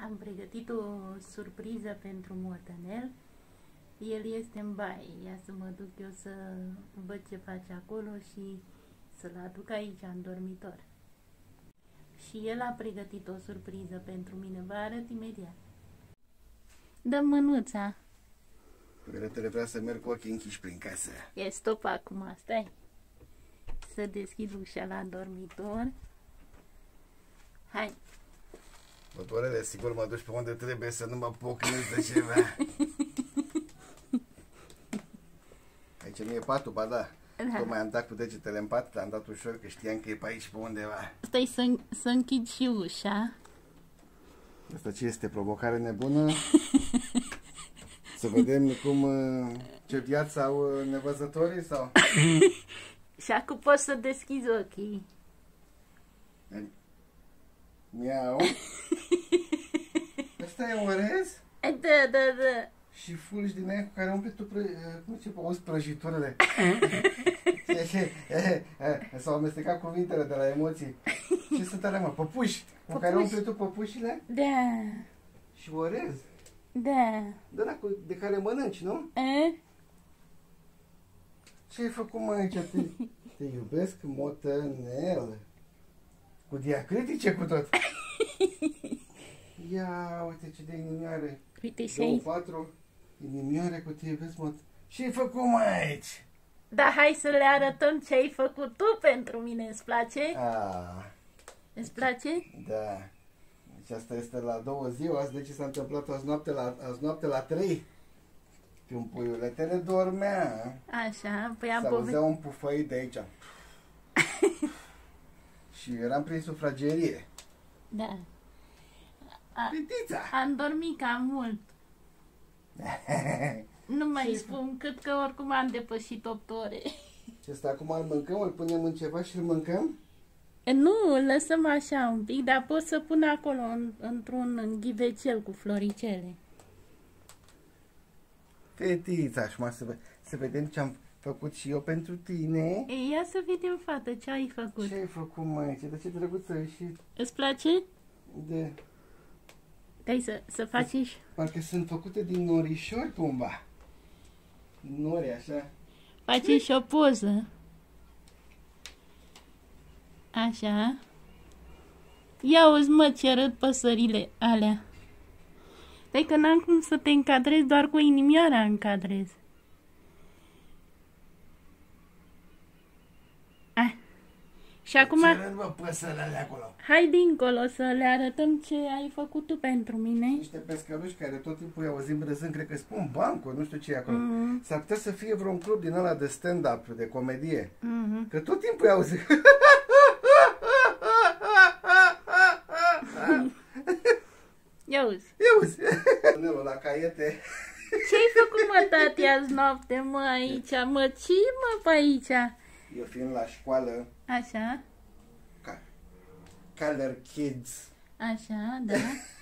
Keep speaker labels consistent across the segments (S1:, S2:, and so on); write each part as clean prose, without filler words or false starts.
S1: Am pregătit o surpriză pentru Motanel. El este în baie. Ia să mă duc eu să văd ce face acolo și să-l aduc aici, în dormitor. Și el a pregătit o surpriză pentru mine. Vă arăt imediat. Dă mânuța.
S2: Gretele vrea să merg cu ochii închiși prin casă.
S1: E stop acum, stai. Să deschid ușa la dormitor. Hai.
S2: Motoarele, sigur mă duci pe unde trebuie, să nu mă pocnesc de ceva. Aici nu e patul, ba da.
S1: Da.
S2: Tocmai am dat cu degetele în pat, l-am dat ușor, că știam că e pe aici, pe undeva.
S1: Stai să închid și ușa.
S2: Asta ce este? Provocare nebună? Să vedem cum, ce viață au nevăzătorii sau?
S1: Și acum poți să deschizi ochii.
S2: Miau. Ăsta e orez?
S1: Da.
S2: Și fulgi din aia cu care umpli tu, cum ce auzi prăjiturile. S-au amestecat cuvintele de la emoții. Ce sunt alea, mă? Păpuși? Cu care umpli tu păpușile?
S1: Da.
S2: Și orez?
S1: Da.
S2: De care mănânci, nu? Ce ai făcut, mă, aici? Te iubesc, Motanel. Cu diacritice cu tot. Ia, uite ce de inimioare.
S1: Uite și aici.
S2: 4 inimioare cu te iubesc, mă. Ce ai făcut, mă, aici?
S1: Da, hai să le arătăm ce ai făcut tu pentru mine. Îți place? Îți place?
S2: Da. Deci asta este la 2 ziua. Azi de ce s-a întâmplat azi noapte la 3? Când puiuletele dormea.
S1: Așa, păi am
S2: S-auzea un pufăit de aici. Și eram prin sufragerie.
S1: Da.
S2: Pitița!
S1: Am dormit cam mult. Nu mai spun cât că oricum am depășit 8 ore.
S2: Și ăsta acum îl mâncăm, îl punem în ceva și îl mâncăm?
S1: Nu, îl lăsăm așa un pic, dar pot să pun acolo într-un ghivecel cu floricele.
S2: Fetița, și să vedem ce am făcut și eu pentru tine.
S1: Ei, ia să vedem, fată, ce ai făcut.
S2: Ce ai făcut, măi? Ce drăguță și...
S1: Îți place?
S2: De...
S1: Dai să faci și...
S2: Parcă sunt făcute din norișori, cumva. Nori, așa.
S1: Faci și o poză. Așa. Ia uzi, mă, ce râd păsările alea. Dai că n-am cum să te încadrez, doar cu inimioara încadrez. Și acum...
S2: Ce rând, mă, păsările alea acolo?
S1: Hai dincolo să le arătăm ce ai făcut tu pentru mine.
S2: Niște pescăruși care tot timpul i auzim râzând, cred că spun banco, nu știu ce e acolo. S-ar putea să fie vreun club din ăla de stand-up, de comedie. Că tot timpul i auzim.
S1: Ia uzi.
S2: Nelul la caiete.
S1: Ce-ai făcut, mă, tati, azi noapte, mă, aici? Mă, ce mă, pe aici?
S2: Eu fiind la școală.
S1: Așa.
S2: Color Kids.
S1: Așa, da.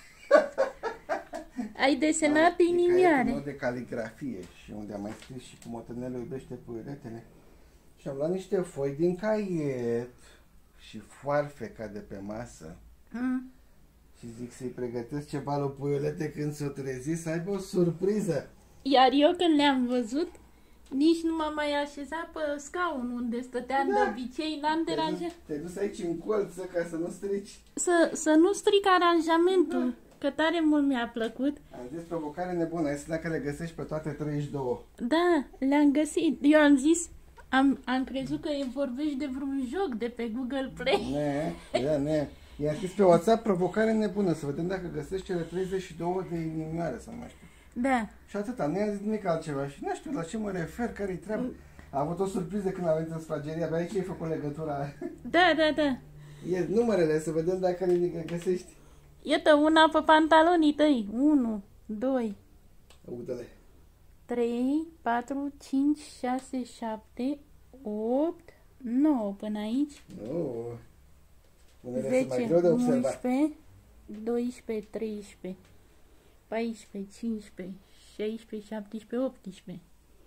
S1: Ai desenat inimioare.
S2: De caligrafie și unde am mai scris și cu Motanelul iubește puiuletele. Și am luat niște foi din caiet și foarfeca de pe masă. Și zic să-i pregătesc ceva lui puiulete când s-o trezi, să aibă o surpriză.
S1: Iar eu când le-am văzut, nici nu m-am mai așezat pe scaun unde stăteam de obicei, n-am deranjat.
S2: Te-ai dus aici în colț ca să nu strici.
S1: Să nu stric aranjamentul, că tare mult mi-a plăcut.
S2: Am zis provocare nebună, hai să dacă le găsești pe toate 32.
S1: Da, le-am găsit. Eu am zis, am crezut că vorbești de vreun joc de pe Google Play.
S2: Ne. I-am scris pe WhatsApp provocare nebună, să vedem dacă găsești cele 32 de inimioare, să nu mai știu.
S1: Da.
S2: Și atâta, nu i-am zis nimic altceva și nu știu la ce mă refer, care-i treabă. A avut o surpriză când a venit în sufragerie, abia aici ai făcut legătura.
S1: Da.
S2: E numărele, să vedem dacă le găsești.
S1: Iată, una pe pantalonii tăi. 1, 2,
S2: Uite-le.
S1: 3, 4, 5, 6, 7, 8, 9 până aici.
S2: Nu. Unele
S1: 10,
S2: sunt mai greu de observat.
S1: 11, 12, 13, 14, 15, 16, 17, 18,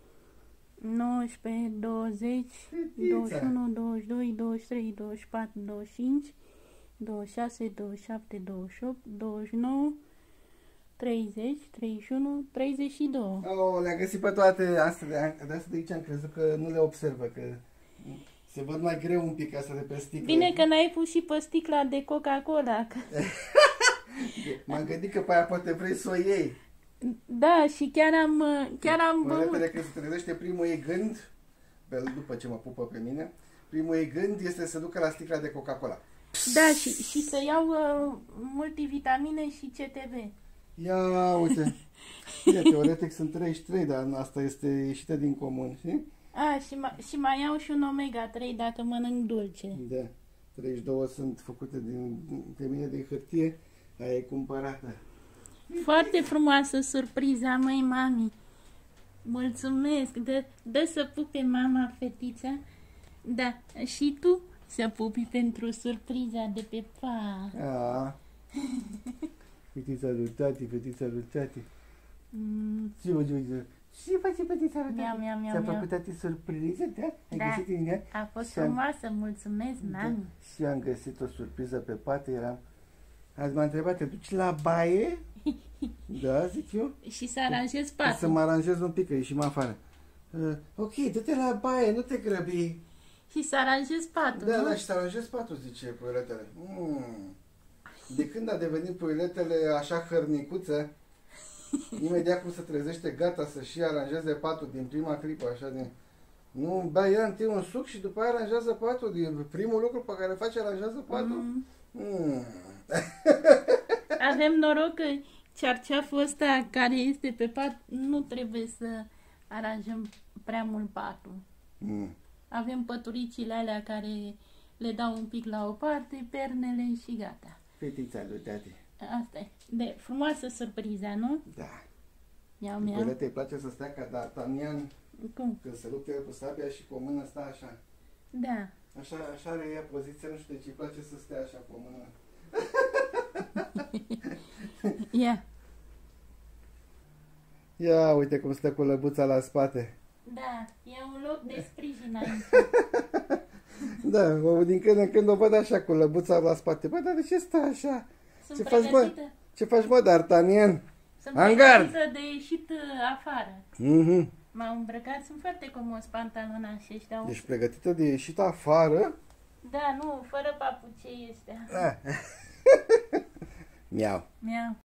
S1: 19, 20, 21, 22, 23, 24, 25, 26, 27, 28, 29, 30, 31, 32.
S2: Oh, le-am găsit pe toate astea, de asta de aici am crezut că nu le observă, că se văd mai greu un pic astea de pe sticlă.
S1: Bine că n-ai pus și pe sticla de Coca-Cola.
S2: M-am gândit că pe aia poate vrei să o iei.
S1: Da, și chiar am băut.
S2: Repede când se trezește, primul ei gând, după ce mă pupă pe mine, primul ei gând este să ducă la sticla de Coca-Cola.
S1: Da, și să iau multivitamine și CTV.
S2: Ia, uite. Ia, teoretic sunt 33, dar asta este ieșită din comun, știi?
S1: A, și mai iau și un omega-3 dacă mănânc dulce.
S2: Da. 32 sunt făcute pe mine din hârtie, aia e cumpărată.
S1: Foarte frumoasă surpriza, măi, mami. Mulțumesc. Dă să pupe mama fetița. Da, și tu să pupi pentru surpriza de pe pa.
S2: A. Fetița lui tati, fetița lui tati. Ce face fetița lui tati? Ți-a făcut tati surpriză, da? Ai găsit în ea?
S1: A fost frumoasă, mulțumesc, mami.
S2: Și am găsit o surpriză pe pat, azi m-a întrebat, te duci la baie? Da, zic eu.
S1: Și să aranjez patul.
S2: Să mă aranjez un pic, că ieșim afară. Ok, du-te la baie, nu te grăbi.
S1: Și să aranjez patul,
S2: da,
S1: nu?
S2: Da, și să aranjez patul, zice puiletele. De când a devenit puiletele așa hărnicuță, imediat cum se trezește gata să și aranjeze patul din prima clipă, așa de... Nu, bea ea întâi un suc și după aia aranjează patul. Din primul lucru pe care face, aranjează patul.
S1: Avem noroc că cearceaful ăsta care este pe pat nu trebuie să aranjăm prea mult patul. Avem păturicile alea care le dau un pic la o parte, pernele și gata.
S2: Fetița lui tati.
S1: Asta e. De frumoasă surpriza, nu?
S2: Da.
S1: Iau.
S2: Părete îi place să stea ca D'Artagnan.
S1: Cum?
S2: Când se luptă cu sabia și cu o mână stă așa.
S1: Da.
S2: Așa are ea poziția, nu știu de ce îi place să stea așa cu o mână.
S1: Ia.
S2: Ia uite cum stă cu lăbuța la spate.
S1: Da, e un loc de sprijin aici.
S2: Da, din când în când o văd așa cu lăbuța la spate. Bă, dar de ce stă așa?
S1: Sunt pregătită.
S2: Ce faci, mă, D'Artagnan?
S1: Sunt pregătită de ieșit afară. M-am îmbrăcat, sunt foarte comos pantalonașii ăștia.
S2: Deci pregătită de ieșit afară?
S1: Da, nu, fără papucii ăștia.
S2: Miau.
S1: Miau.